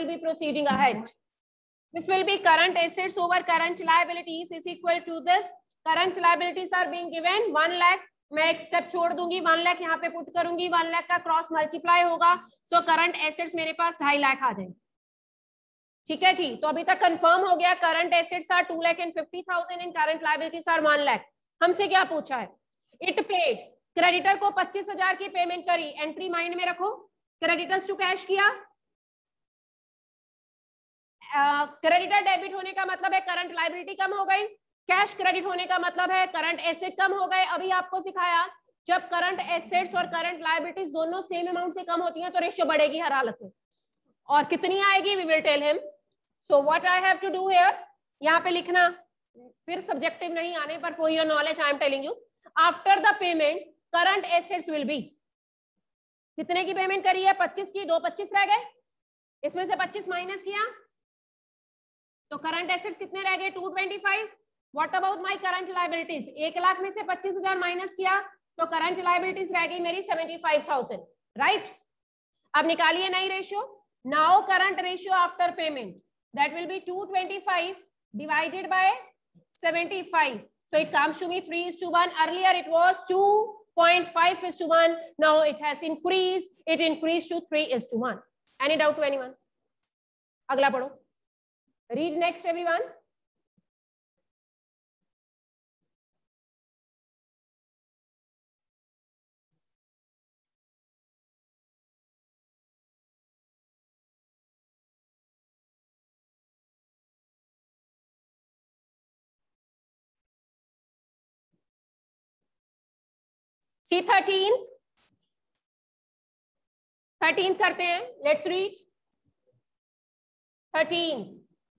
will be proceeding ahead. This will be current assets over current liabilities is equal to this. Current liabilities are being given 1 lakh. मैं एक step छोड़ दूंगी, 1 लाख यहाँ पे put करूंगी, 1 लाख का क्रॉस मल्टीप्लाई होगा, सो करंट एसेट्स मेरे पास 2.5 लाख आ जाएंगे. ठीक है जी. तो अभी तक कंफर्म हो गया current assets are 2,50,000 and current liabilities are 1 lakh. हमसे क्या पूछा है? इट पेड, क्रेडिटर को 25,000 की पेमेंट करी. एंट्री माइंड में रखो, क्रेडिटर्स टू कैश किया. क्रेडिटर डेबिट होने का मतलब है करंट लायबिलिटी कम हो गई, कैश क्रेडिट होने का मतलब है करंट एसेट कम हो गए. अभी आपको सिखाया जब करंट एसेट्स और करंट लायबिलिटीज दोनों सेम अमाउंट से कम होती हैं तो रेशियो बढ़ेगी हर हालत में. और कितनी आएगी we will tell him. So what I have to do here, यहाँ पे लिखना, फिर सब्जेक्टिव नहीं आने पर for your knowledge I am telling you. After the payment current assets will be, कितने की पेमेंट करी है? 25 की. 2 25 रह गए, इसमें से 25 माइनस किया तो करंट एसेट्स कितने रह गए? 225. What about my current liabilities? 1 lakh में से 25,000 माइनस किया तो करंट लायबिलिटीज रह गई मेरी 75,000. राइट. अब निकालिए नई ratio. Now current ratio after payment, that will be 225 divided by 75. So it comes to me 3:1. Earlier it was 2.5:1. Now it has increased. It increased to 3:1. Any doubt to anyone? अगला पढ़ो. Read next everyone. See 13th. 13th करते हैं. Let's read 13th.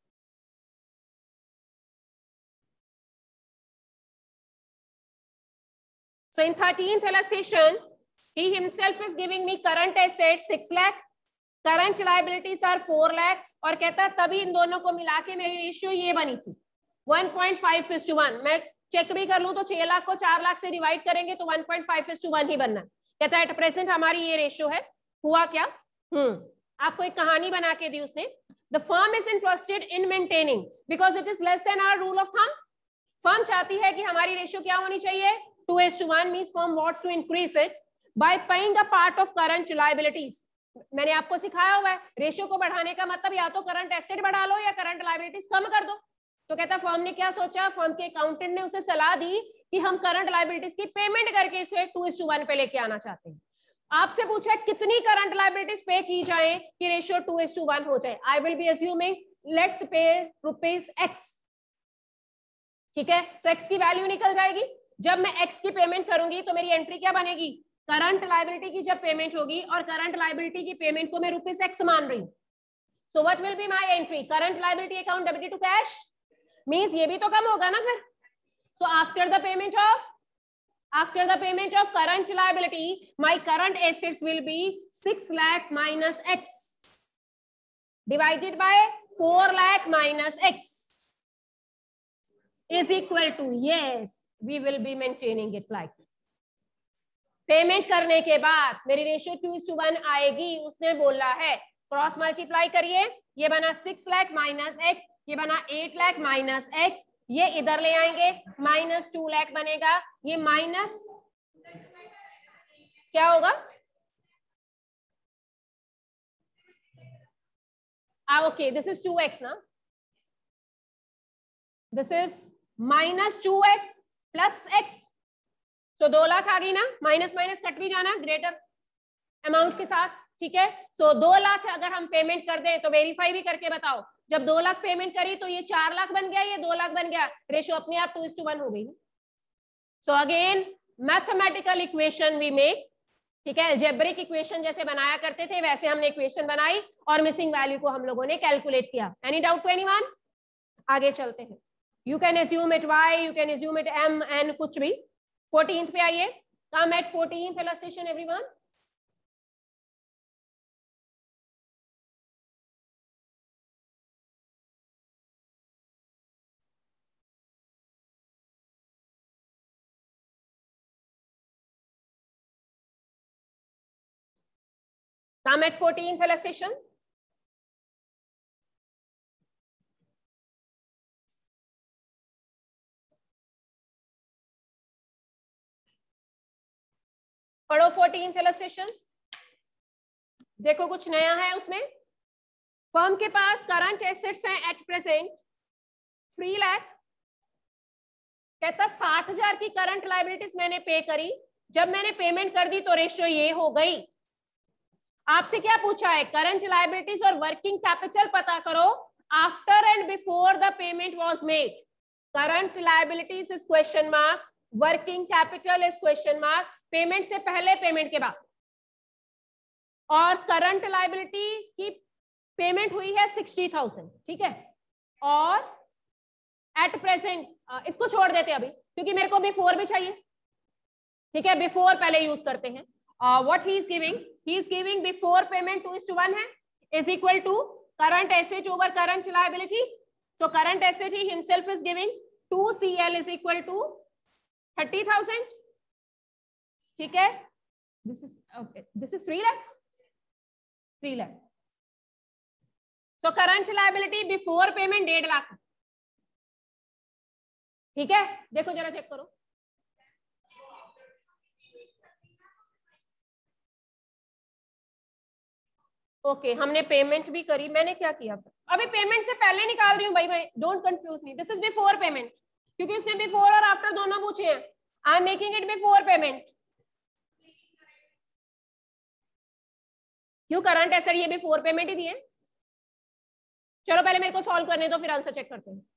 So in 13th illustration, he himself is giving me current assets 6 lakh, current liabilities are 4 lakh, और कहता तभी इन दोनों को मिला के मेरी रेशियो ये बनी थी 1.5:1. मैं चेक भी कर लूं तो 6 लाख को 4 लाख से डिवाइड करेंगे तो 1.5:1 ही बनना. कहता है एट प्रेजेंट हमारी ये रेशियो है. हुआ क्या? आपको एक कहानी बना के दी उसने. The firm is interested in maintaining because it is less than our rule of thumb. Firm चाहती है कि हमारी रेशियो क्या होनी चाहिए? 2:1 means firm wants to increase it by paying a part of current liabilities. मैंने आपको सिखाया हुआ है रेशियो को बढ़ाने का मतलब या तो करंट एसेट बढ़ा लो या करंट लायबिलिटीज कम कर दो. तो कहता फर्म ने क्या सोचा? फर्म के अकाउंटेंट ने उसे सलाह दी कि हम करंट लायबिलिटीज की पेमेंट करके इसे 2:1 पे लेके आना चाहते हैं. आपसे पूछा कितनी करंट लायबिलिटीज पे की जाए कि रेशियो 2:1 हो जाए. I will be assuming let's pay ₹X. ठीक है, तो x की वैल्यू निकल जाएगी. जब मैं x की पेमेंट करूंगी तो मेरी एंट्री क्या बनेगी? करंट लायबिलिटी की जब पेमेंट होगी और करंट लायबिलिटी की पेमेंट को मैं ₹X मान रही हूं. So what will be my entry? Current liability account debited to cash. Means ये भी तो कम होगा ना फिर. So after the payment of current liability my current assets will be 6 lakh minus x divided by 4 lakh minus x is equal to, yes, we will be maintaining it like this. Payment करने के बाद मेरी रेशियो 2:1 आएगी. उसने बोला है cross multiply करिए. ये बना 6 लाख माइनस x, ये बना 8 लाख माइनस x. ये इधर ले आएंगे माइनस 2 लाख बनेगा. ये माइनस क्या होगा? ओके, दिस इज 2x ना. This is minus 2x plus x. तो 2 लाख आ गई ना. माइनस माइनस कट भी जाना ग्रेटर अमाउंट के साथ. ठीक है, तो 2 लाख अगर हम पेमेंट कर दें तो वेरीफाई भी करके बताओ. जब 2 लाख पेमेंट करी तो ये 4 लाख बन गया, ये 2 लाख बन गया. रेशियो अपने आप 2:1 हो गई. So again mathematical equation we make. ठीक है, अलजेब्रिक इक्वेशन जैसे बनाया करते थे वैसे हमने इक्वेशन बनाई और मिसिंग वैल्यू को हम लोगों ने कैलकुलेट किया. Any doubt to anyone? आगे चलते हैं. You can assume it y, you can assume it m, n, कुछ भी. 14th पे आइए. Come at 14th illustration everyone. Come at 14th illustration. पढ़ो 14th इलस्ट्रेशन। देखो कुछ नया है उसमें। फर्म के पास करंट एसेट्स हैं एट प्रेजेंट 3 लाख। कहता 60,000 की करंट लायबिलिटीज मैंने पे करी, जब मैंने पेमेंट कर दी तो रेशियो ये हो गई। आपसे क्या पूछा है, करंट लायबिलिटीज और वर्किंग कैपिटल पता करो after and before the payment was made. Current liabilities is question mark, working capital is question mark, payment से पहले पेमेंट के बाद। और करंट लायबिलिटी की पेमेंट हुई है 60,000, ठीक है। और एट प्रेजेंट इसको छोड़ देते अभी क्योंकि मेरे को बिफोर भी चाहिए, ठीक है। बिफोर पहले यूज करते हैं। What he is giving before payment 2:1 है, is equal to current asset over current liability. So current asset he himself is giving 2CL is equal to 30,000, ठीक है। This is 3 lakh. तो current liability before payment 1.5 lakh, ठीक है। देखो जरा check करो। Okay हमने पेमेंट भी करी। मैंने क्या किया, अभी पेमेंट से पहले निकाल रही हूँ भाई, don't confuse me. This is before payment क्योंकि उसने बिफोर और आफ्टर दोनों पूछे हैं। I am making it before payment. क्यों करंट एसेट ये बिफोर पेमेंट ही दिए। चलो पहले मेरे को सॉल्व करने दो फिर आंसर चेक करते हैं।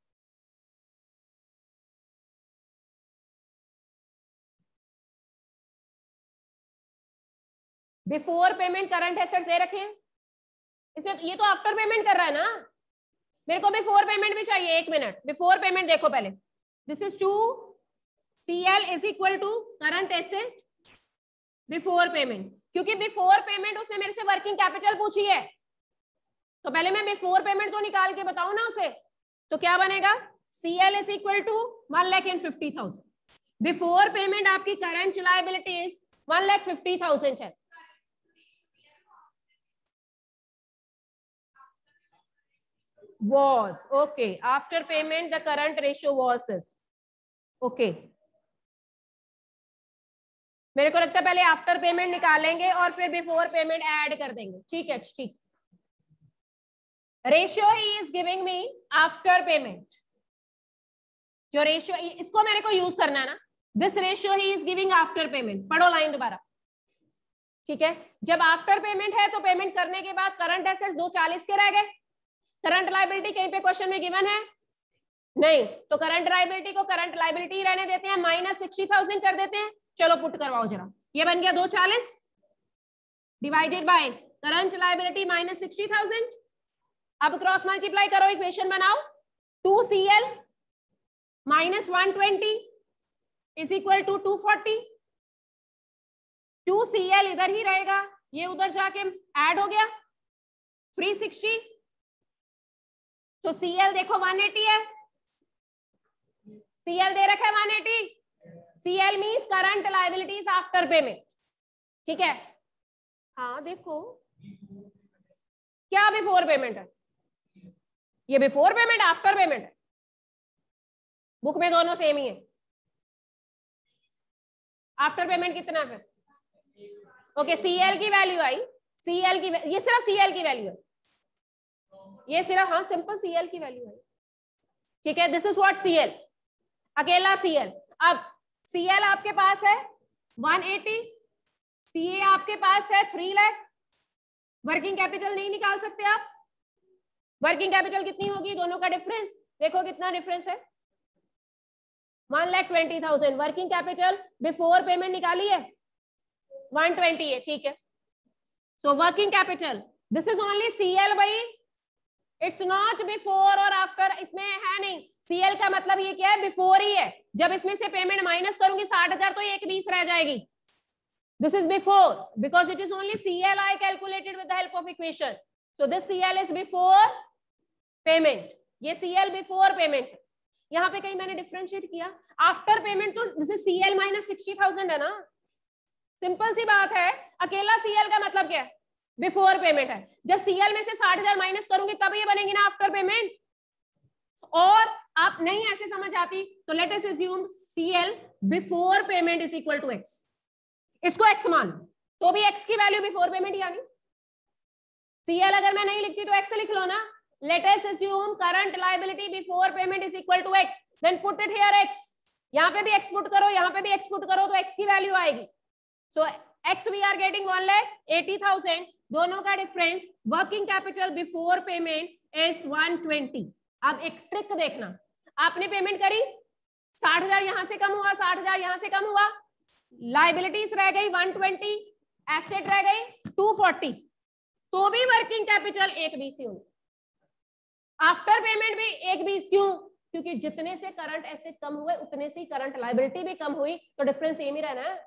बिफोर पेमेंट करंट एसेट्स दे रखे हैं इसमें, ये तो आफ्टर पेमेंट कर रहा है ना। मेरे को बिफोर पेमेंट भी चाहिए। 1 मिनट, बिफोर पेमेंट देखो पहले। This is 2CL is equal to current asset before payment, क्योंकि बिफोर पेमेंट उसने मेरे से वर्किंग कैपिटल पूछी है, तो पहले मैं बिफोर पेमेंट तो निकाल के बताऊं ना उसे। तो क्या बनेगा, CL is equal to 1,50,000। Before payment आपकी करंट लायबिलिटीज 1,50,000 है। Was okay, after payment the current ratio was this. Okay, मेरे को लगता है पहले आफ्टर पेमेंट निकालेंगे और फिर बिफोर पेमेंट ऐड कर देंगे, ठीक है। ठीक, ratio he is giving me after payment. जो रेशियो इसको मेरे को यूज करना है ना, this ratio he is giving after payment. पढ़ो लाइन दोबारा, ठीक है। जब आफ्टर पेमेंट है तो पेमेंट करने के बाद करंट एसेट्स 240 के रह गए। करंट लायबिलिटी कहीं पे क्वेश्चन में गिवन है नहीं, तो करंट लायबिलिटी को करंट लायबिलिटी रहने देते हैं, -60,000 कर देते हैं। चलो पुट करवाओ जरा, ये बन गया 240 डिवाइडेड बाय करंट लायबिलिटी -60,000। अब क्रॉस मल्टीप्लाई करो, इक्वेशन बनाओ। 2CL -120 is equal to 240। 2CL इधर ही रहेगा, ये उधर जाके ऐड हो गया 360। तो CL देखो 180 है, CL दे रखा है 180। CL means current liabilities after payment, ठीक है। हाँ देखो क्या बिफोर पेमेंट है, ये बिफोर पेमेंट आफ्टर पेमेंट है, बुक में दोनों सेम ही है। आफ्टर पेमेंट कितना है फिर, ओके CL की वैल्यू आई, CL की ये सिर्फ CL की वैल्यू है, ये सिर्फ हाँ सिंपल CL की वैल्यू है, ठीक है। दिस इज व्हाट CL, अकेला CL। अब CL आपके पास है 180, CA आपके पास है 3 लाख। वर्किंग कैपिटल नहीं निकाल सकते आप। वर्किंग कैपिटल कितनी होगी, दोनों का डिफरेंस देखो कितना डिफरेंस है, 1,20,000। वर्किंग कैपिटल बिफोर पेमेंट निकाली है 120 है, ठीक है। So working capital this is only CL भाई, इट्स नॉट बिफोर और आफ्टर, इसमें है नहीं। CL का मतलब ये क्या है, बिफोर ही है। जब इसमें से पेमेंट माइनस करूंगी 60,000 तो 120 रह जाएगी। This is before because it is only CL I calculated with the help of equation. So this CL is before payment, ये CL before payment। यहाँ पे कहीं मैंने डिफरेंशिएट किया, आफ्टर पेमेंट तो दिस इज CL -60,000 है ना, सिंपल सी बात है। अकेला CL का मतलब क्या है, बिफोर पेमेंट है। जब CL में से 60,000 माइनस करूंगी तब ये बनेगी ना आफ्टर पेमेंट। और आप नहीं ऐसे समझ आती तो let us assume CL before payment is equal to X। इसको एक्स मान, तो भी एक्स की वैल्यू बिफोर पेमेंट यानी सीएल अगर मैं नहीं लिखती तो एक्स लिख लो ना. Let us assume current liability before payment is equal to x, then put it here x. यहाँ पे भी एक्स पुट करो, यहाँ पे भी एक्स पुट करो, तो एक्स की वैल्यू आएगी. So x we are getting 1,80,000. दोनों का difference working capital before payment is 120. अब एक ट्रिक देखना, आपने पेमेंट करी 60,000 यहां से कम हुआ, 60,000 यहां से कम हुआ, लाइबिलिटीज रह गई 120, एसेट रह गई 240, तो भी वर्किंग कैपिटल 120 होगी. आफ्टर पेमेंट भी 120. क्यों? क्योंकि जितने से करंट एसेट कम हुए उतने से ही करंट लाइबिलिटी भी कम हुई, तो डिफरेंस सेम ही रहना है.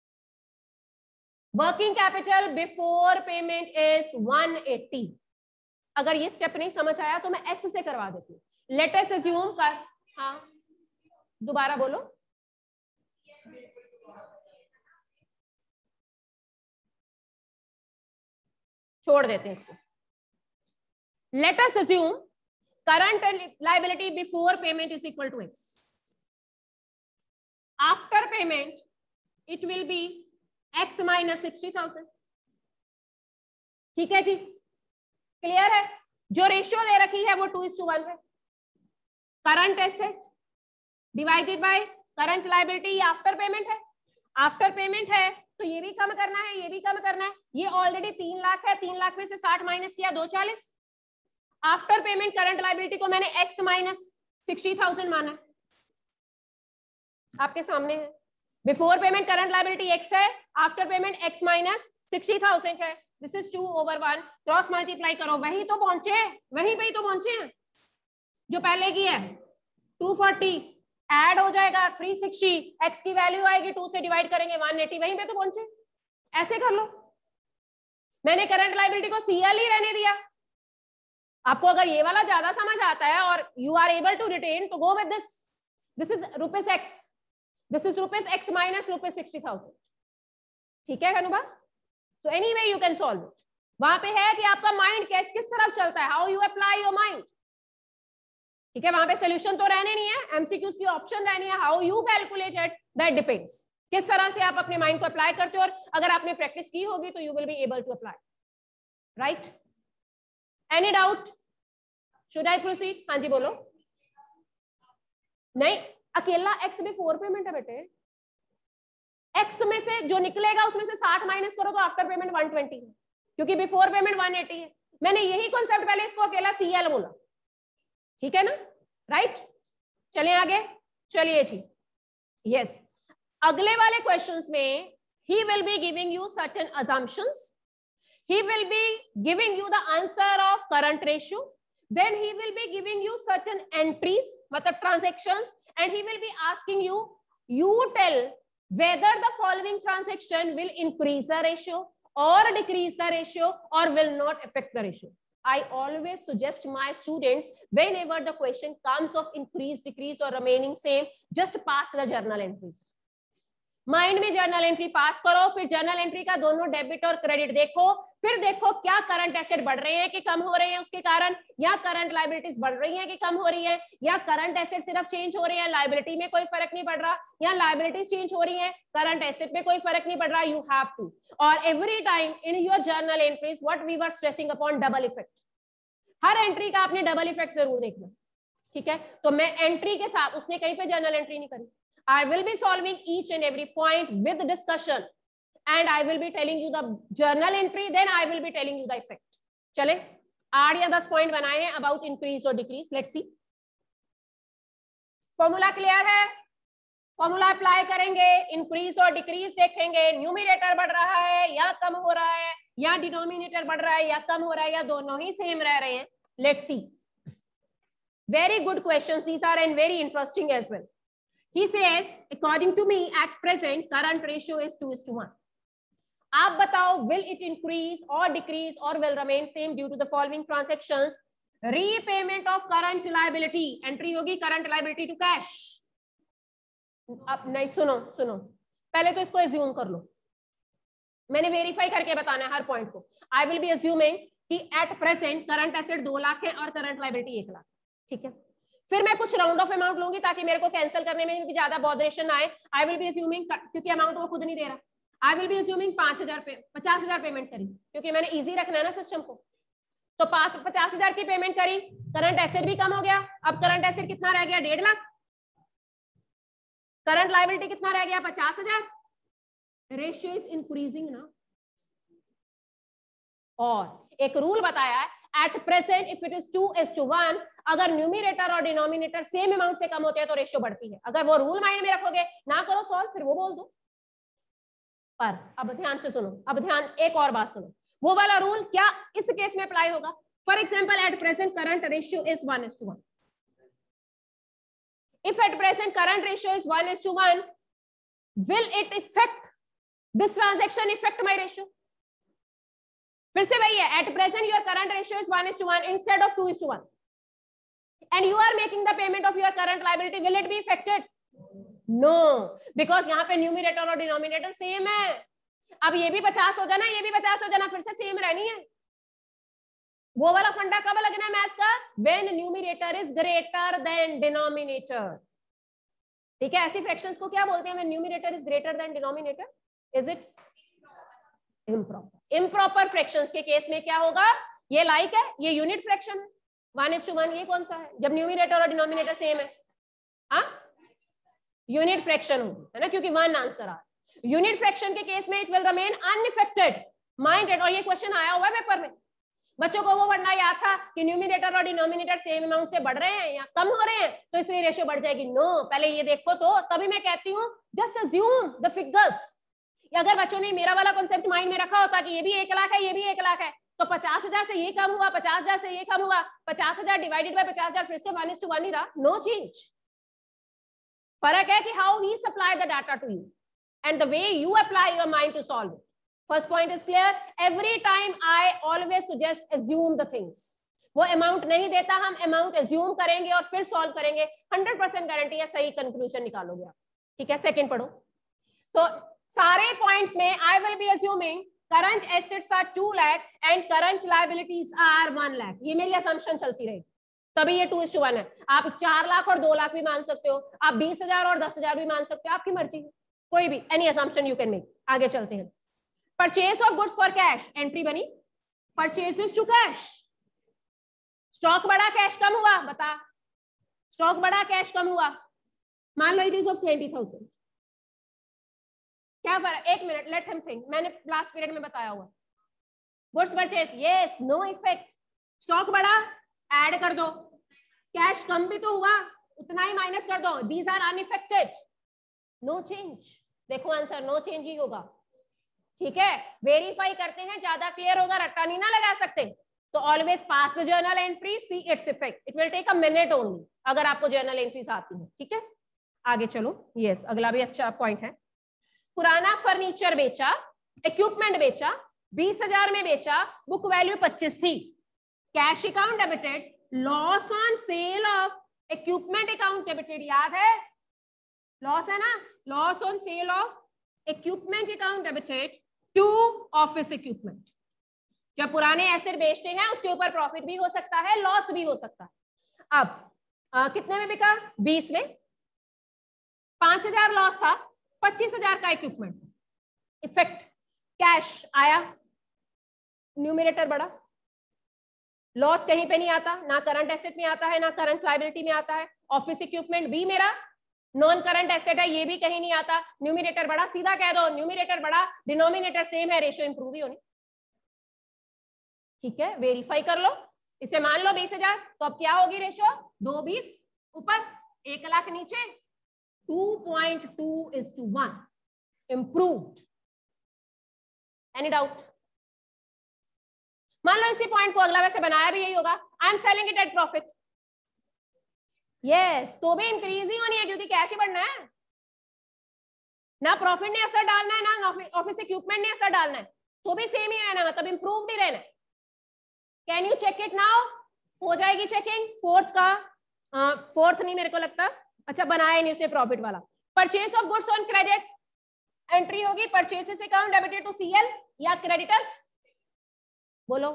Working capital before payment is 180. अगर ये स्टेप नहीं समझ आया तो मैं एक्स से करवा देती हूँ. लेट अस अस्यूम कर, हाँ दोबारा बोलो. छोड़ देते हैं इसको. Let us assume current liability before payment is equal to x. After payment it will be x minus 60,000. ठीक है जी, क्लियर है. जो रेशियो दे रखी है वो 2:1 है. Current asset divided by current liability, after payment है. आफ्टर पेमेंट है तो ये भी कम करना है, ये भी कम करना है. ये ऑलरेडी 3 लाख है, 3 लाख में से 60 माइनस किया 240. आफ्टर पेमेंट करंट लायबिलिटी को मैंने एक्स माइनस 60,000 माना, आपके सामने है. Before payment current liability x है, आफ्टर पेमेंट एक्स माइनस 60,000 है. This is 2/1. क्रॉस मल्टीप्लाई करो, वही तो पहुंचे, वहीं पे ही तो पहुंचे हैं जो पहले की है. 240 ऐड हो जाएगा 360, एक्स की वैल्यू आएगी 2 से डिवाइड करेंगे 180, वहीं पे तो पहुंचे. ऐसे कर लो. मैंने करंट लायबिलिटी को सीएल ही रहने दिया. आपको अगर ये वाला ज्यादा समझ आता है और you are able to retain, तो go with this. This is rupees x, this is rupees x minus rupees 60,000. ठीक है Anubha. So anyway you can solve it. वहां पे है कि आपका माइंड किस तरफ चलता है, how you apply your mind. ठीक है, वहां पे सोल्यूशन तो रहने नहीं है, एमसीक्यूज की ऑप्शन रहनी है. How you calculated that depends. किस तरह से आप अपने माइंड को अप्लाई करते हो, और अगर आपने प्रैक्टिस की होगी तो you will be able to apply. Right? Any doubt? Should I proceed? हाँ जी बोलो. नहीं, अकेला एक्स बिफोर पेमेंट है बेटे. एक्स में से जो निकलेगा उसमें से 60 माइनस करो तो आफ्टर पेमेंट 120 है, क्योंकि बिफोर पेमेंट 180 है. मैंने यही कॉन्सेप्ट पहले इसको अकेला सीएल बोला. ठीक है ना? राइट? चलिए आगे. चलिए जी. यस, अगले वाले क्वेश्चंस में he will be giving you certain assumptions. He will be giving you the answer of current ratio. Then he will be giving you certain entries, मतलब transactions, and he will be asking you, you tell whether the following transaction will increase the ratio or decrease the ratio or will not affect the ratio. I always suggest my students, whenever the question comes of increase, decrease or remaining same, just pass the journal entries. Mind में journal entry pass करो, फिर journal entry का दोनों debit और credit देखो, फिर देखो क्या करंट एसेट बढ़ रहे हैं कि कम हो रहे हैं उसके कारण, या करंट लायबिलिटीज बढ़ रही हैं कि कम हो रही है, या करंट एसेट सिर्फ चेंज हो रही है, लायबिलिटी में कोई फर्क नहीं पड़ रहा, या लायबिलिटीज चेंज हो रही है, करंट एसेट में कोई फर्क नहीं पड़ रहा. यू हैव टू, और every time in your journal entries what we were stressing upon, double effect. हर एंट्री का आपने डबल इफेक्ट जरूर देखना. ठीक है, तो मैं एंट्री के साथ, उसने कहीं पे जर्नल एंट्री नहीं करी. I will be solving each and every point with discussion, and I will be telling you the journal entry, then I will be telling you the effect. चले 8 या 10 पॉइंट बनाए हैं about increase और decrease. Let's see. Formula clear है? Formula apply करेंगे, increase और decrease देखेंगे, numerator बढ़ रहा है या कम हो रहा है, या डिनोमिनेटर बढ़ रहा है या कम हो रहा है, या दोनों ही सेम रह रहे हैं. Let's see. Very good questions these are, and very interesting as well. He says, according to me, at present, current ratio is 2:1. आप बताओ, will it increase or decrease or will remain same due to the following transactions? Repayment of current liability, entry होगी current liability to cash. अब नहीं, सुनो सुनो, पहले तो इसको assume कर लो. मैंने वेरीफाई करके बताना है हर पॉइंट को. I will be assuming कि at present current asset 2 lakh है और current liability 1 लाख. ठीक है, फिर मैं कुछ राउंड ऑफ अमाउंट लूंगी ताकि मेरे को कैंसिल करने में भी ज्यादा बॉदरेशन आए. आई विल बी अज्यूमिंग, क्योंकि अमाउंट वो खुद नहीं दे रहा, I will be assuming 50,000 payment करी, क्योंकि मैंने इजी रखना है ना सिस्टम को। तो 50,000 की पेमेंट करी, करंट एसेट भी कम हो गया। अब करंट एसेट कितना रह गया? 1.5 लाख। करंट लायबिलिटी कितना रह गया? 50,000। रेशियो इज इंक्रीजिंग ना। और एक रूल बताया है, at present if it is 2:1, अगर न्यूमरेटर और डिनोमिनेटर सेम अमाउंट से कम होते हैं तो रेशियो बढ़ती है। अगर वो रूल माइंड में रखोगे, ना करो सॉल्व, फिर वो बोल दो। पर अब ध्यान से सुनो, अब ध्यान, एक और बात सुनो, वो वाला रूल क्या इस केस में अप्लाई होगा? For example, at present current ratio is 1:1। If at present current ratio is 1:1, will it affect this transaction? Affect my ratio? फिर से वही है, at present your current ratio is 1:1 instead of 2:1, and you are making the payment of your current liability. Will it be affected? No, because यहाँ पे numerator और denominator same है। अब ये भी 50 हो जाना, ये भी 50 हो जाना, फिर से सेम रहनी है। वो वाला फंडा कब लगना है मैथ्स का? When numerator is greater than denominator। ठीक है, ऐसी फ्रैक्शंस को क्या बोलते हैं? When numerator is greater than denominator, is it improper? Improper fractions के केस में क्या होगा? ये लाइक है, ये यूनिट फ्रैक्शन है 1:1। ये कौन सा है? जब न्यूमरेटर और डिनोमिनेटर सेम है, हाँ, यूनिट फ्रैक्शन होगी, है ना, क्योंकि वन आंसर आ। यूनिट फ्रैक्शन के केस में it will remain unaffected, minded. और ये क्वेश्चन आया हुआ है पेपर में। बच्चों को वो पढ़ना याद था कि न्यूमरेटर और डिनोमिनेटर सेम अमाउंट से बढ़ रहे हैं या कम हो रहे हैं, तो इसलिए रेशियो बढ़ जाएगी। नो, पहले ये देखो तो तभी मैं कहती हूँ जस्ट अज्यूम द फिगर्स। अगर बच्चों ने मेरा वाला कॉन्सेप्ट माइंड में रखा होता कि ये भी 1 लाख है, ये भी 1 लाख है, तो 50,000 से ये कम हुआ, 50,000 से ये कम हुआ, 50,000 डिवाइडेड बाय 50,000 फिर से 1:1 ही रहा। No change. फर्क है कि how he supply the data to you and the way you apply your mind to solve it. First point is clear. Every time I always suggest assume the things. वो amount नहीं देता, हम amount assume करेंगे और फिर solve करेंगे, 100% guarantee है सही कंक्लूजन निकालोगे आप। ठीक है, सेकंड पढ़ो। तो सारे पॉइंट्स में I will be assuming current assets are 2 lakh and current liabilities are 1 lakh। ये मेरी assumption चलती रहेगी, तभी ये 2:1 है। आप 4 लाख और 2 लाख भी मान सकते हो, आप 20,000 और 10,000 भी मान सकते हो, आपकी मर्जी, कोई भी any assumption you can make। आगे चलते हैं। Purchase of goods for cash, entry बनी परचेजेस टू कैश। स्टॉक बढ़ा, कैश कम हुआ, बता। स्टॉक बढ़ा, कैश कम हुआ, मान लो इट इज ऑफ 20,000। क्या फर्क? एक मिनट, लेट हिम थिंक। मैंने लास्ट पीरियड में बताया हुआ goods purchase, yes, no effect. Stock बढ़ा, ऐड कर दो। कैश कम भी तो हुआ, उतना ही माइनस कर दो। These are unaffected, no change. देखो आंसर नो चेंज ही होगा। ठीक है, वेरीफाई करते हैं, ज्यादा क्लियर होगा, रट्टा नहीं ना लगा सकते। तो always pass the journal entry, see its effect. It will take a minute only अगर आपको जर्नल एंट्रीज आती है। ठीक है, आगे चलो। यस, अगला भी अच्छा पॉइंट है। पुराना फर्नीचर बेचा, इक्विपमेंट बेचा, 20,000 में बेचा, बुक वैल्यू 25 थी। Cash account debited, loss on sale of equipment account debited, याद है लॉस है ना, loss on sale of equipment account debited to office equipment. जब पुराने एसेट बेचते हैं उसके ऊपर प्रॉफिट भी हो सकता है, लॉस भी हो सकता है। अब कितने में बिका? 20 में। 5,000 लॉस था, 25,000 का इक्विपमेंट। इफेक्ट कैश आया, न्यूमरेटर बढ़ा। लॉस कहीं पे नहीं आता, ना करंट एसेट में आता है, ना करंट लायबिलिटी में आता है। ऑफिस इक्विपमेंट भी मेरा नॉन करंट एसेट है, ये भी कहीं नहीं आता। न्यूमरेटर बढ़ा, सीधा कह दो न्यूमरेटर बढ़ा, डिनोमिनेटर सेम है, रेशियो इंप्रूव ही होनी। ठीक है, वेरीफाई कर लो। इसे मान लो 20,000, तो अब क्या होगी रेशियो? 2:20 ऊपर, 1 लाख नीचे, 2.2:1 इंप्रूव्ड। Any doubt? मान लो इसी पॉइंट को अगला वैसे बनाया भी यही होगा, I am selling it at profit. Yes, तो भी इंक्रीज ही होनी है क्योंकि कैश ही बढ़ना है ना। प्रॉफिट ने असर डालना है ना ऑफिस इक्विपमेंट ने असर डालना है, तो भी सेम ही रहना, मतलब इंप्रूव ही रहना है। Can you check it now? हो जाएगी चेकिंग। फोर्थ नहीं मेरे को लगता, अच्छा बनाया नहीं उसने प्रॉफिट वाला। Purchase of goods on credit, entry होगी purchases account debited to CL या क्रेडिटर्स। बोलो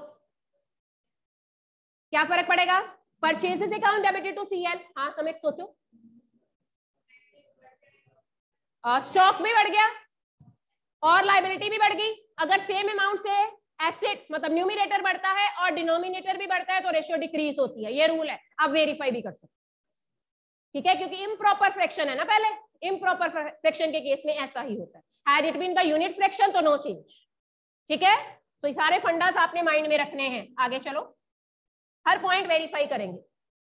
क्या फर्क पड़ेगा? Purchases account debited to CL, हाँ समय सोचो। स्टॉक भी बढ़ गया और लाइबिलिटी भी बढ़ गई। अगर सेम अमाउंट से एसेट मतलब न्यूमिनेटर बढ़ता है और डिनोमिनेटर भी बढ़ता है तो रेशियो डिक्रीज होती है, ये रूल है, आप वेरीफाई भी कर सकते, ठीक है, क्योंकि इम्प्रॉपर फ्रैक्शन है ना, पहले इम्प्रॉपर फ्रैक्शन के केस में ऐसा ही होता है। Had it been the unit fraction तो नो चेंज, ठीक है। तो ये सारे फंडास आपने माइंड में रखने हैं। आगे चलो, हर पॉइंट वेरीफाई करेंगे।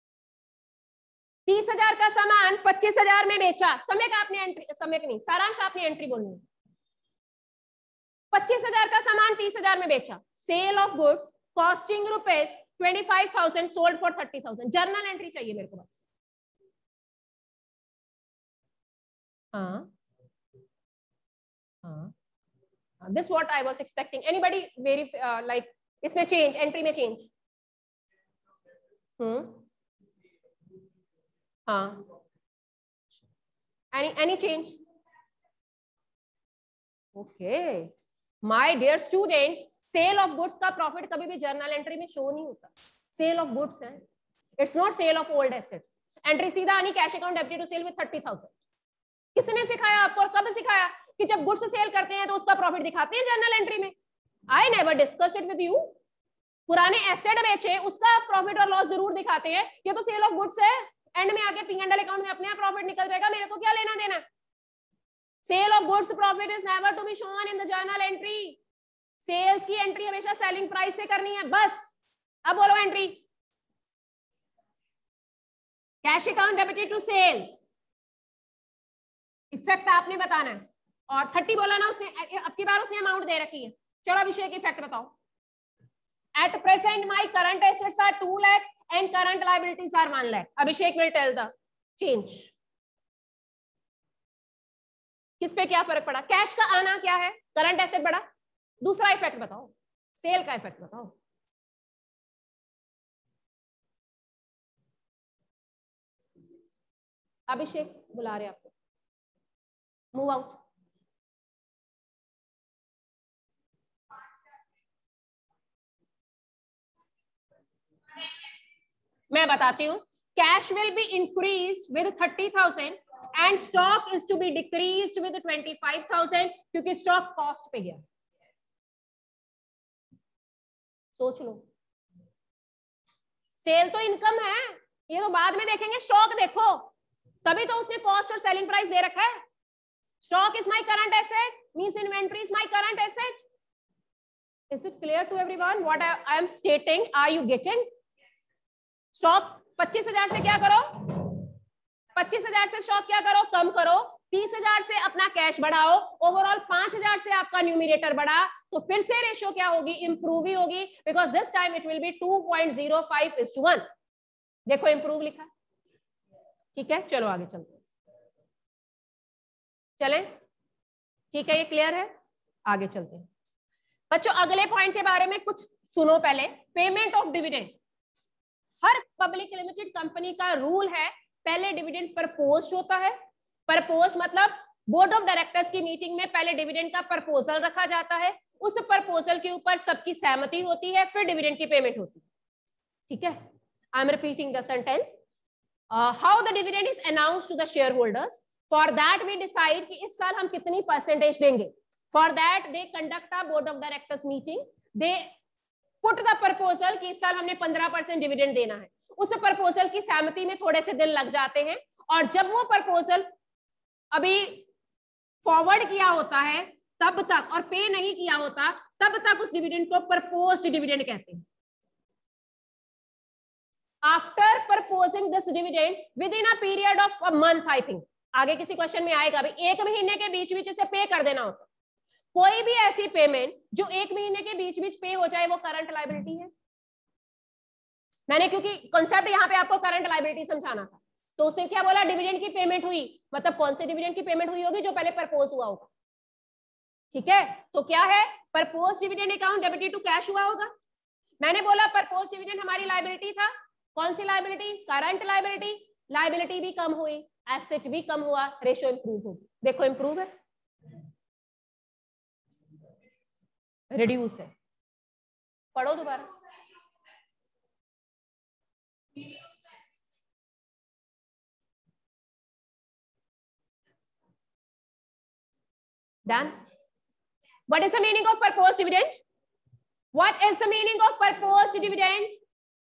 30,000 का सामान 25,000 में बेचा, समय का आपने एंट्री, समय नहीं, सारांश आपने एंट्री बोलनी है। 25,000 का सामान 30,000 में बेचा, sale of goods costing ₹25,000 sold for 30,000। Journal entry चाहिए मेरे को बस। हाँ हाँ, this what I was expecting. Anybody very like इसमें चेंज, एंट्री में चेंज? हाँ, any change? Okay, my dear students, sale of goods का प्रॉफिट कभी भी जर्नल एंट्री में शो नहीं होता। सेल ऑफ गुड्स है, it's not sale of old assets. Entry सीधा आनी cash account debited to cell with 30,000। किसने सिखाया आपको और कब सिखाया कि जब गुड्स सेल करते हैं तो उसका प्रॉफिट दिखाते हैं जर्नल एंट्री में? I never discussed it with you. पुराने एसेट बेचे उसका प्रॉफिट और लॉस जरूर दिखाते हैं, ये तो सेल ऑफ गुड्स है, एंड में आके P&L अकाउंट में अपने आप प्रॉफिट निकल जाएगा, मेरे को क्या लेना देना। Sale of goods profit is never to be shown in the journal entry. Sales की एंट्री हमेशा सेलिंग प्राइस से करनी है बस। अब बोलो entry, cash account debited to sales, effect आपने बताना है। और 30 बोला ना उसने, अब की बार उसने अमाउंट दे रखी है। चलो अभिषेक इफेक्ट बताओ। At present my current assets are 2 lakh and current liabilities are 1 lakh. Abhishek will tell the change. किस पे क्या फर्क पड़ा? कैश का आना क्या है, करंट एसेट बढ़ा। दूसरा इफेक्ट बताओ, सेल का इफेक्ट बताओ। अभिषेक बुला रहे आपको, मूव आउट। मैं बताती हूँ, cash will be increase with 30,000 and stock is to be decrease with 25,000 क्योंकि स्टॉक कॉस्ट पे गया। सोच लो, सेल तो इनकम है, ये तो बाद में देखेंगे, स्टॉक देखो, तभी तो उसने कॉस्ट और सेलिंग प्राइस दे रखा है। Stock is my current asset means inventory is my current asset. Is it clear to everyone what I am stating? Are you getting? Stock 25,000 से क्या करो, 25,000 से स्टॉक क्या करो, कम करो। 30,000 से अपना कैश बढ़ाओ, ओवरऑल 5,000 से आपका न्यूमिनेटर बढ़ा, तो फिर से रेशियो क्या होगी, इंप्रूव ही होगी, because this time it will be 2.05:1। देखो इंप्रूव लिखा, ठीक है। चलो आगे चलते चले, ठीक है, ये क्लियर है। आगे चलते हैं बच्चों, अगले पॉइंट के बारे में कुछ सुनो पहले। पेमेंट ऑफ डिविडेंड, हर पब्लिक लिमिटेड कंपनी का रूल है, पहले डिविडेंड प्रपोज होता है। प्रपोज मतलब बोर्ड ऑफ डायरेक्टर्स की मीटिंग में पहले डिविडेंड का प्रपोजल रखा जाता है, उस प्रपोजल के ऊपर सबकी सहमति होती है, फिर डिविडेंड की पेमेंट होती है, ठीक है। I am repeating the sentence. How the dividend is announced to the share holders, for that we decide कि इस साल हम कितनी परसेंटेज देंगे। For that they conduct a board of directors meeting, they put the proposal कि इस साल हमने 15% डिविडेंड देना है। उस प्रपोजल की सहमति में थोड़े से दिन लग जाते हैं, और जब वो प्रपोजल अभी फॉरवर्ड किया होता है तब तक, और पे नहीं किया होता तब तक, उस डिविडेंड को प्रपोज्ड डिविडेंड कहते हैं। After proposing this dividend within a period of a month, I think आगे किसी क्वेश्चन में आएगा, अभी 1 महीने के बीच बीच इसे पे कर देना होता। कोई भी ऐसी पेमेंट जो 1 महीने के बीच बीच पे हो जाए वो करंट लायबिलिटी है। मैंने क्योंकि कॉन्सेप्ट यहाँ पे आपको करंट लायबिलिटी समझाना था, तो उसने क्या बोला, डिविडेंड की पेमेंट हुई, मतलब कौन से डिविडेंड की पेमेंट हुई होगी, जो पहले प्रपोज हुआ होगा, ठीक है। तो क्या है, propose dividend account debited to cash हुआ होगा। मैंने बोला प्रपोज डिविडेंड हमारी लायबिलिटी था, कौन सी लायबिलिटी, करंट लायबिलिटी। लायबिलिटी भी कम हुई, एसेट भी कम हुआ, रेशियो इंप्रूव होगी। देखो इंप्रूव है, रिड्यूस है। पढ़ो दोबारा। Done. What is the meaning of proposed dividend? What is the meaning of proposed dividend?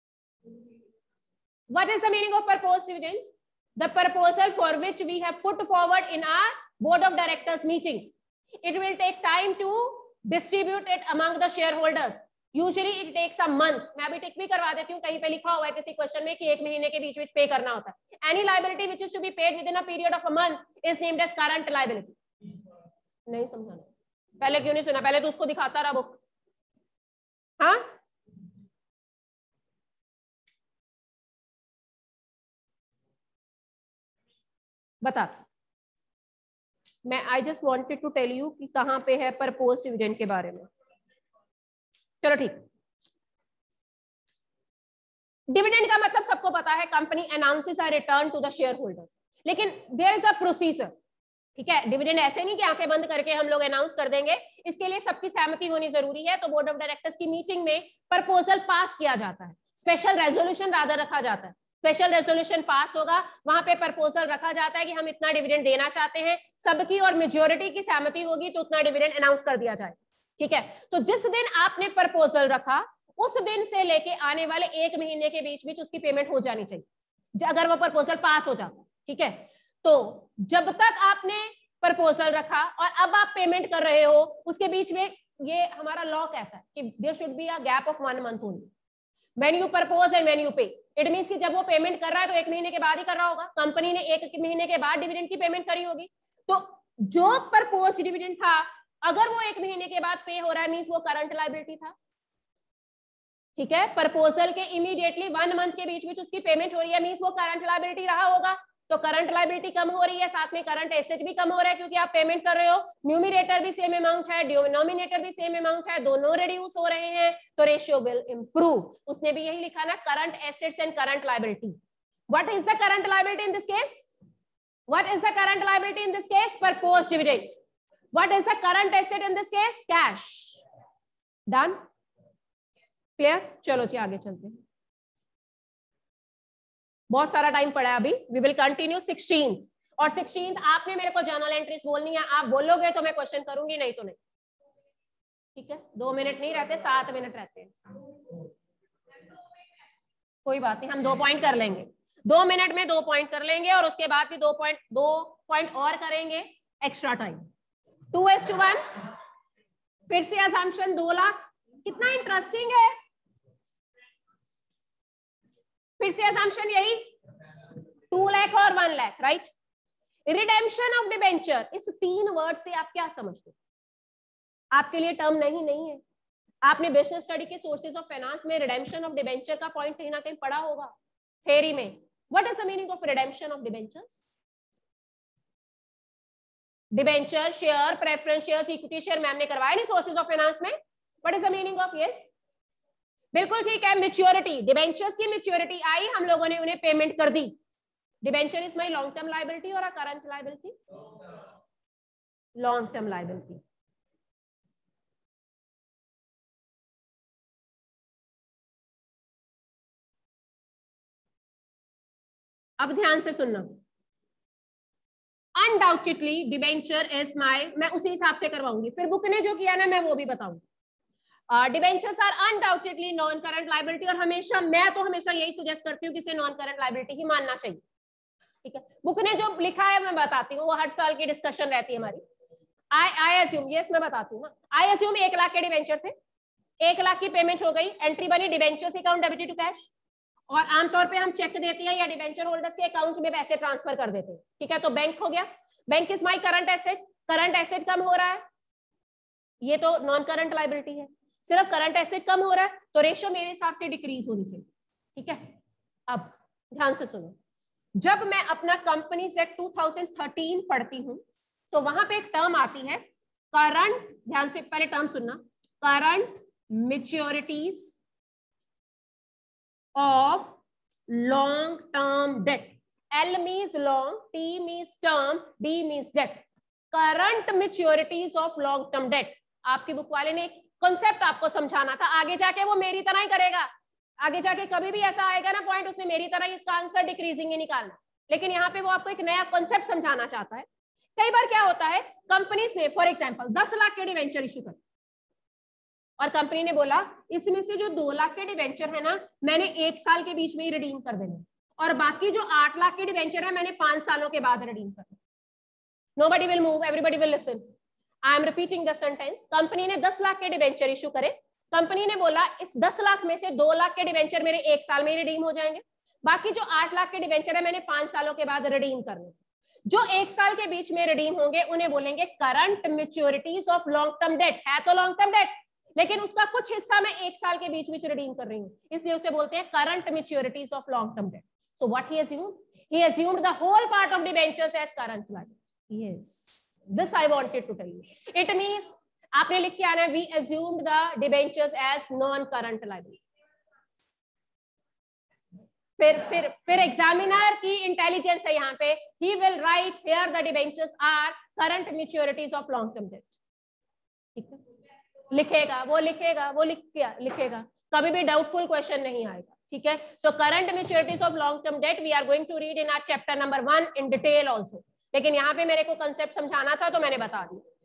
What is the meaning of proposed dividend? The proposal for which we have put forward in our board of directors meeting. It will take time to distribute it among the shareholders. Usually it takes a month. मैं अभी टिक भी करवा देती हूँ, कहीं पे लिखा हुआ है किसी क्वेश्चन में कि 1 महीने के बीच पे करना होता है. Any liability which is to be paid within a period of a month is named as current liability. नहीं समझाना, पहले क्यों नहीं सुना? पहले तो उसको दिखाता रहा बुक. हाँ, बता. मैं I just wanted to tell you कि कहां पे है प्रपोज्ड डिविडेंड के बारे में. चलो ठीक. डिविडेंड का मतलब सबको पता है, company announces a return to the share holders. लेकिन देयर इज अ प्रोसीजर. ठीक है, डिविडेंड ऐसे नहीं कि आंखें बंद करके हम लोग अनाउंस कर देंगे. इसके लिए सबकी सहमति होनी जरूरी है. तो बोर्ड ऑफ डायरेक्टर्स की मीटिंग में प्रपोजल पास किया जाता है, स्पेशल रेजोल्यूशन रादर रखा जाता है. स्पेशल रेजोल्यूशन पास होगा, वहां पे प्रपोजल रखा जाता है कि हम इतना डिविडेंड देना चाहते हैं. सबकी और मेजोरिटी की सहमति होगी तो उतना डिविडेंड अनाउंस कर दिया जाए. ठीक है, तो जिस दिन आपने प्रपोजल रखा उस दिन से लेके आने वाले 1 महीने के बीच बीच उसकी पेमेंट हो जानी चाहिए, अगर वो प्रपोजल पास हो जाता. ठीक है, तो जब तक आपने प्रपोजल रखा और अब आप पेमेंट कर रहे हो, उसके बीच में ये हमारा लॉ कहता है कि there should be a gap of 1 month only when you propose and when you pay. It means कि जब वो पेमेंट कर रहा है तो 1 महीने के बाद ही कर रहा होगा. कंपनी ने 1 महीने के बाद डिविडेंड की पेमेंट करी होगी. तो जो प्रपोज डिविडेंड था, अगर वो 1 महीने के बाद पे हो रहा है, मींस वो करंट लायबिलिटी था. ठीक है, प्रपोजल के इमीडिएटली 1 month के बीच में उसकी पेमेंट हो रही है, मींस वो करंट लायबिलिटी रहा होगा. तो करंट लायबिलिटी कम हो रही है, साथ में करंट एसेट भी कम हो रहा है क्योंकि आप पेमेंट कर रहे हो. न्यूमिनेटर भी सेम अमाउंट है, डिनोमिनेटर भी सेम अमाउंट है, दोनों रिड्यूस हो रहे हैं, तो रेशियो विल इंप्रूव. उसने भी यही लिखा ना, current assets and current liability. What is the current liability in this case? What is the current liability in this case? Proposed dividend. What is the current asset in this case? Cash. Done? Clear? चलो जी आगे चलते हैं, बहुत सारा time पड़ा है अभी. We will continue 16th. और 16th आपने मेरे को जर्नल एंट्रीज बोलनी है. आप बोलोगे तो मैं क्वेश्चन करूंगी, नहीं तो नहीं. ठीक है, 2 मिनट नहीं रहते, 7 मिनट रहते हैं. कोई बात नहीं, हम 2 पॉइंट कर लेंगे. 2 मिनट में 2 पॉइंट कर लेंगे और उसके बाद भी 2 पॉइंट और करेंगे एक्स्ट्रा टाइम. 2:1. फिर से असम्पशन 2 लाख. कितना इंटरेस्टिंग है. फिर से असम्पशन यही 2 लाख और 1 lakh. Right? Redemption of debenture. इस 3 वर्ड से आप क्या समझते हो? आपके लिए टर्म नहीं है. आपने बिजनेस स्टडी के सोर्सेज ऑफ फाइनेंस में रिडेम्पशन ऑफ डिबेंचर का पॉइंट कहीं ना कहीं पढ़ा होगा थ्योरी में. What is the meaning of redemption of debentures? Debenture, share, preference shares, equity share ma'am ने करवाया नहीं सोर्सेज ऑफ फाइनेंस में. What is the meaning of? Yes, बिल्कुल ठीक है. मैच्योरिटी, डिबेंचर्स की मैच्योरिटी आई, हम लोगों ने उन्हें पेमेंट कर दी. Debenture is my long term liability और a current liability? Long term liability. अब ध्यान से सुनना. अनडाउटेडली डिबेंचर इज माय, मैं उसी हिसाब से करवाऊंगी, फिर बुक ने जो किया ना मैं वो भी बताऊंगी. Debentures are undoubtedly non current liability. और हमेशा मैं तो हमेशा यही सजेस्ट करती हूँ कि इसे नॉन करंट लायबिलिटी ही मानना चाहिए. ठीक है, बुक ने जो लिखा है मैं बताती हूँ, वो हर साल की डिस्कशन रहती है हमारी. आई अज्यूम, यस मैं बताती हूँ ना. आई अज्यूम 1 लाख के डिबेंचर थे, 1 लाख की पेमेंट हो गई, एंट्री बनी debentures account debited to cash. और आमतौर पे हम चेक देते हैं या डिबेंचर होल्डर्स के अकाउंट में पैसे ट्रांसफर कर देते हैं. ठीक है, तो बैंक हो गया. Bank is my current asset. Current asset कम हो रहा है, ये तो नॉन करंट लायबिलिटी है. सिर्फ करंट एसेट कम हो रहा है तो रेशियो मेरे हिसाब से डिक्रीज होनी चाहिए. ठीक है, अब ध्यान से सुनो. जब मैं अपना कंपनीज एक्ट 2013 पढ़ती हूं तो वहां पे एक टर्म आती है करंट, ध्यान से पहले टर्म सुनना, current maturities of long term debt. L means long, T means term, D means debt. Current maturities of long term debt. आपकी बुक वाले ने एक कॉन्सेप्ट आपको समझाना था, आगे जाके वो मेरी तरह ही करेगा. आगे जाके कभी भी ऐसा आएगा ना पॉइंट, उसने मेरी तरह इसका आंसर डिक्रीजिंग ही निकालना. लेकिन यहाँ पे वो आपको एक नया कॉन्सेप्ट समझाना चाहता है. कई बार क्या होता है, कंपनीज ने फॉर एग्जांपल 10 लाख के डिवेंचर इशू कर, और कंपनी ने बोला इसमें से जो 2 लाख के डिवेंचर है ना, मैंने 1 साल के बीच में ही रिडीम कर देने, और बाकी जो 8 लाख के डिवेंचर है मैंने 5 सालों के बाद रिडीम करना। Nobody will move, everybody will listen. I am repeating the sentence. कंपनी ने 10 लाख के डिवेंचर इशू करे, कंपनी ने बोला इस 10 लाख में से 2 लाख के डिवेंचर मेरे 1 साल में ही रिडीम हो जाएंगे, बाकी जो 8 लाख के डिवेंचर है मैंने 5 सालों के बाद रिडीम करने। जो 1 साल के बीच में रिडीम होंगे उन्हें बोलेंगे current maturities of long term debt. है तो लॉन्ग टर्म डेट, लेकिन उसका कुछ हिस्सा मैं 1 साल के बीच में रिडीम कर रही हूँ, इसलिए उसे बोलते हैं current maturities of long term debt. So what he assumed? He assumed the whole part of debentures as current liability. Yes, this I wanted to tell you. It means आपने लिख के आना है we assumed the debentures as non-current liability. फिर examiner की intelligence है यहाँ पे, he will write here the debentures are current maturities of long term debt. ठीक है, लिखेगा, वो लिखेगा, कभी भी डाउटफुल क्वेश्चन नहीं आएगा। ठीक है, so current maturities of long term debt we are going to read in our chapter number 1 in detail also, लेकिन यहाँ पे मेरे को कंसेप्ट समझाना था तो मैंने बता दिया।